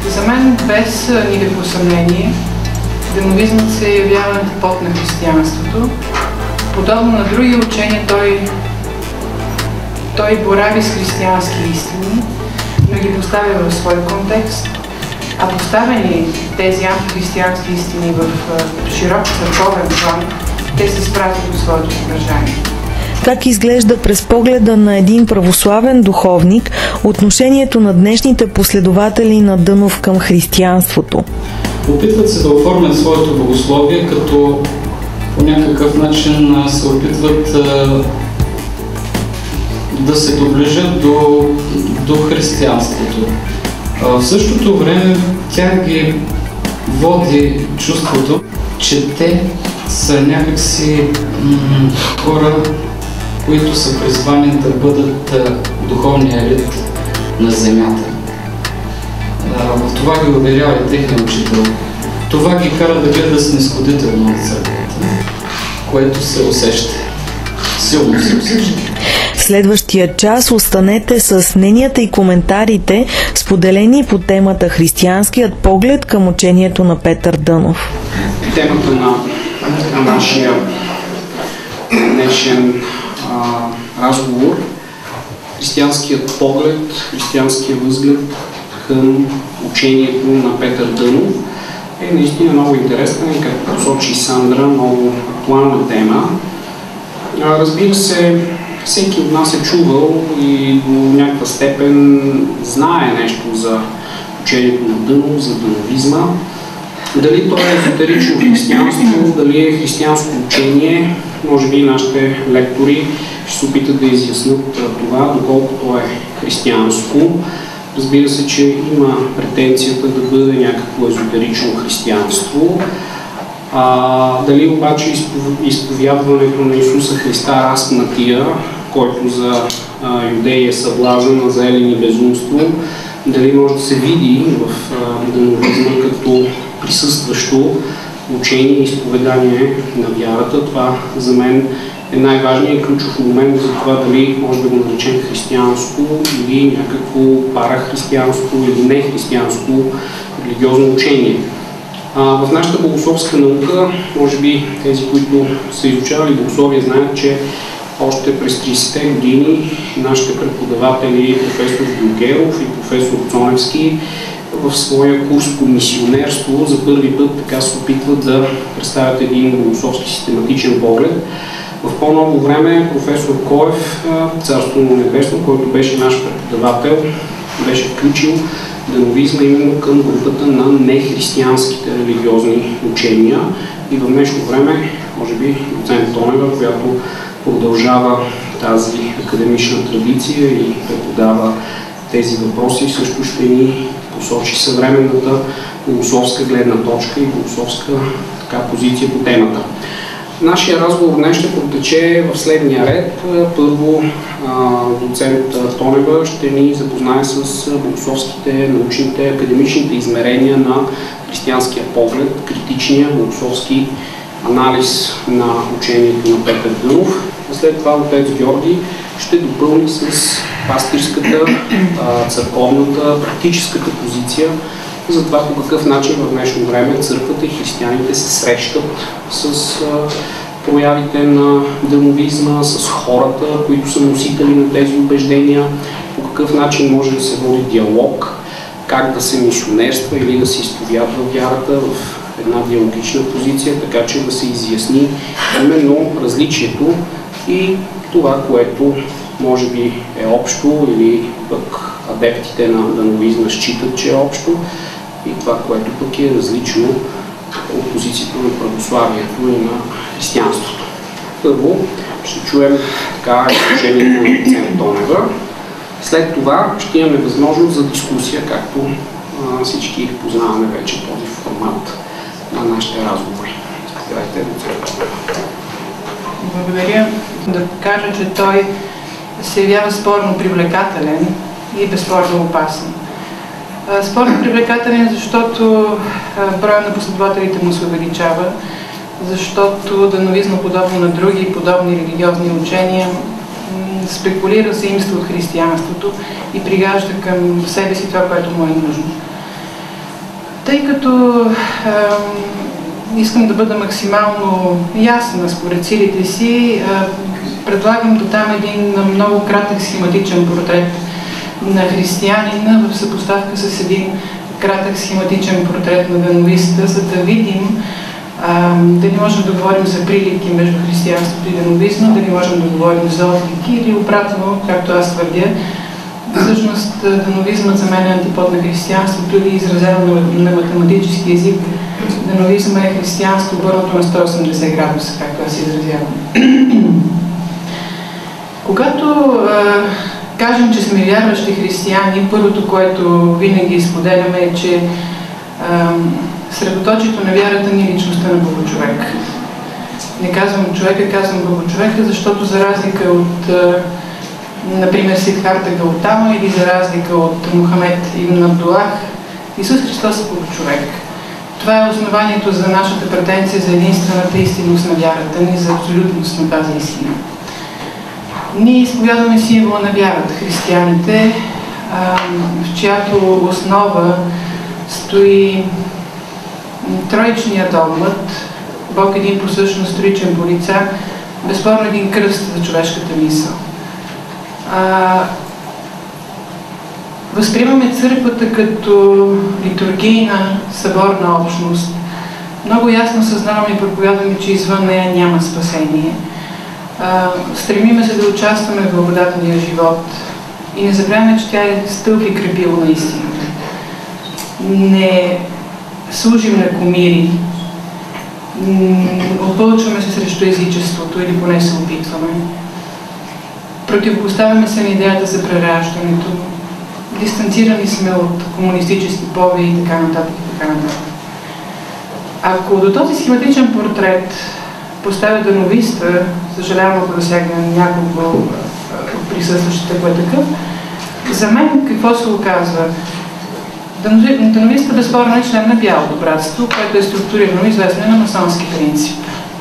За мен, без никакво съмнение, дановизмът се явява антипод на християнството. Подобно на други учения, той борави с християнски истини, но ги поставя в свой контекст, а поставени тези антихристиянски истини в широк църковен план, те се спрятат от своето съдържание. Как изглежда през погледа на един православен духовник отношението на днешните последователи на Дънов към християнството? Опитват се да оформят своето богословие, като по някакъв начин се опитват да се доближат до християнството. В същото време тях ги води чувството, че те са някакси хора, които са призвани да бъдат духовния елит на земята. В това ги уверява и техния учител. Това ги кара да гледа снизходително от църквата, което се усеща. Силно се усеща. В следващия час останете с мненията и коментарите, споделени по темата християнският поглед към учението на Петър Дънов. Темата на нашия днешен разговор, християнският поглед, християнския възглед към учението на Петър Дънов е наистина много интересна и, както посочи Сандра, много актуална тема. Разбира се, всеки от нас е чувал и до някаква степен знае нещо за учението на Дънов, за дъновизма. Дали то е езотерично християнство, дали е християнско учение, може би нашите лектори ще се опитат да изяснат това, доколко то е християнско. Разбира се, че има претенцията да бъде някакво езотерично християнство. Дали обаче изповядването на Исуса Христа разпнатия, който за юдеи е съблазън, а за елини безумство, дали може да се види в дъновизма като присъстващо учение и изповедание на вярата. Това за мен е най-важният и ключов момент за това дали може да го наречем християнско или някакво парахристиянско или нехристиянско религиозно учение. В нашата богословска наука, може би тези, които са изучавали богословие, знаят, че още през 30-те години нашите преподаватели, професор Билгеров и професор Цоневски, в своя курс по мисионерство за първи път така се опитват да представят един богословски систематичен поглед. В по-ново време професор Коев, царство на небесно, който беше наш преподавател, беше включил дъновизма именно към групата на нехристиянските религиозни учения. И в днешно време, може би, доцент Тонева, която продължава тази академична традиция и преподава тези въпроси, също ще ни посочи съвременната богословска гледна точка и богословска позиция по темата. Нашия разговор днес ще протече в следния ред. Първо, доцент Тонева ще ни запознае с богословските, научните, академичните измерения на християнския поглед, критичния богословски анализ на учението на Петър Дънов. След това отец Георги ще допълни с пастирската, църковната, практическата позиция за това по какъв начин в днешно време църквата и християните се срещат с проявите на дъновизма, с хората, които са носители на тези убеждения, по какъв начин може да се води диалог, как да се мисионерства или да се изповядва вярата в една диалогична позиция, така че да се изясни именно различието и това, което може би е общо или пък адептите на дъновизма считат, че е общо, и това, което пък е различно от позицията на православието и на християнството. Първо ще чуем изложението на доцент Тонева. След това ще имаме възможност за дискусия, както всички познаваме вече този формат на нашите разговори. Заповядайте, доцент Тонева. Благодаря. Да кажа, че той се явява спорно привлекателен и безспорно опасен. Спорно привлекателен, защото броя на последователите му се увеличава, защото дъновизма, подобно на други подобни религиозни учения, спекулира заимство от християнството и пригажда към себе си това, което му е нужно. Тъй като искам да бъда максимално ясна според силите си, предлагам да дам един много кратък схематичен портрет на християнина в съпоставка с един кратък схематичен портрет на дановиста, за да видим дали можем да говорим за прилики между християнството и дановизма, дали можем да говорим за отлики или обратно, както аз твърдя. Всъщност дановизмът за мен е антипод на християнството или изразено на математически език. Дановизма е християнство обърнато на 180 градуса, както аз изразявам. Когато кажем, че сме вярващи християни, първото, което винаги споделяме е, че средоточието на вярата ни е личността на Богочовек. Не казвам човека, казвам Богочовека, защото за разлика от например Сидхарта Гаутама или за разлика от Мухамед ибн Абдулах, Исус Христос е Богочовек. Това е основанието за нашата претенция за единствената истинност на вярата ни, за абсолютност на тази истина. Ние изповядваме символа на вярата, християните, в чиято основа стои троичния догмат, Бог един по същност, тройичен по лица, безспорно един кръст за човешката мисъл. Възприемаме църквата като литургийна съборна общност. Много ясно съзнаваме и проповядваме, че извън нея няма спасение. Стремиме се да участваме в благодатния живот и не забравяме, че тя е стълб и крепило на истината. Не служим на кумири, опълчваме се срещу езичеството или поне се опитваме. Противопоставяме се на идеята за прераждането, дистанцирани сме от комунистически повеи и така нататък и така нататък. Ако до този схематичен портрет поставя дановиста, съжалявам ако засегна няколко от присъстващите, кое такъв, за мен какво се оказва? Дановиста безспорно е член на Бялото братство, което е структурирано известно на масонски принцип.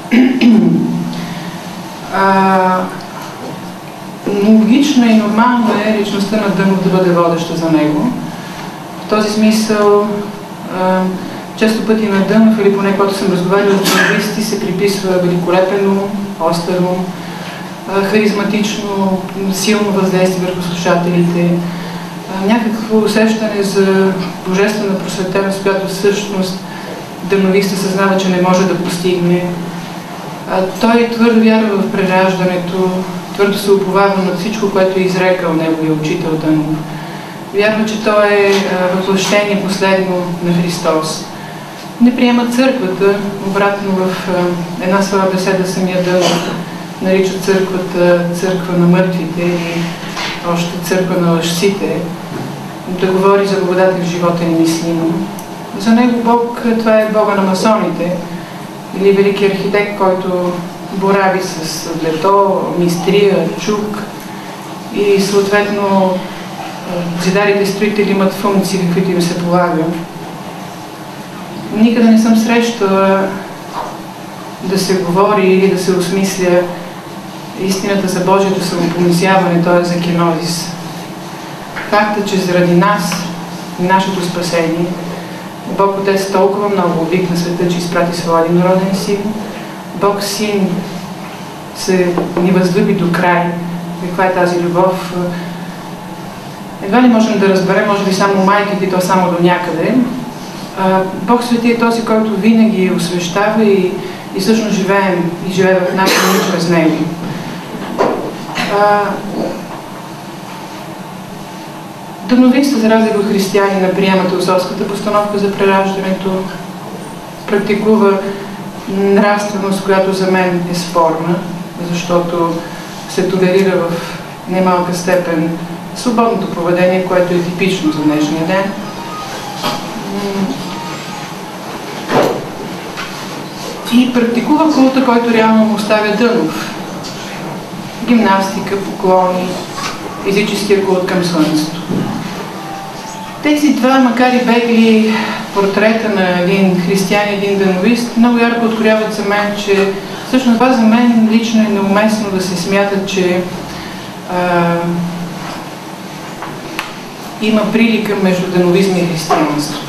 Логично и нормално е личността на Дънов да бъде водеща за него. В този смисъл често пъти на Дънов, или поне когато съм разговаряла с дановисти, се приписва великолепен ум, остър ум, харизматично, силно въздействие върху слушателите, някакво усещане за божествена просветеност, която всъщност дъновиста съзнава, че не може да постигне. Той твърдо вярва в прераждането, твърдо се уповава на всичко, което е изрекал неговия учител Дънов. Вярва, че той е въплъщение последно на Христос. Не приема църквата, обратно в една своя беседа самия Дънов нарича църквата църква на мъртвите и още църква на лъжците. Да говори за благодата в живота е немислимо. За него Бог, това е Бога на масоните, или велики архитект, който борави с лето, мистрия, чук и съответно зидарите строители имат функции, каквито им се полага. Никъде не съм срещала да се говори или да се осмисля истината за Божието самопомисяване, т.е. за кенозис. Факта, че заради нас и нашето спасение Бог Отец толкова много обикна света, че изпрати своя единороден син, Бог Син се ни възлюби до край. Каква е тази любов? Едва ли можем да разберем, може би само майките и то само до някъде. Бог Свети е този, който винаги освещава и всъщност живеем и живее в нашия мир чрез него. Дъновиста, за разлика от християнина, приема теософската постановка за прераждането, практикува нравственост, която за мен е спорна, защото се толерира в немалка степен свободното поведение, което е типично за днешния ден. И практикува култа, който реално му оставя Дънов. Гимнастика, поклони, физическия култ към слънцето. Тези два, макар и бегли портрета на един християн и един дъновист, много ярко открояват за мен, че всъщност това за мен лично е неуместно да се смята, че има прилика между дъновизма и християнство.